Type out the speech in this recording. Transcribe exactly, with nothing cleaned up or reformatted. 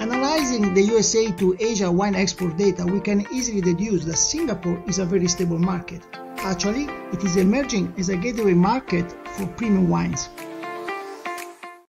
Analyzing the U S A to Asia wine export data, we can easily deduce that Singapore is a very stable market. Actually, it is emerging as a gateway market for premium wines.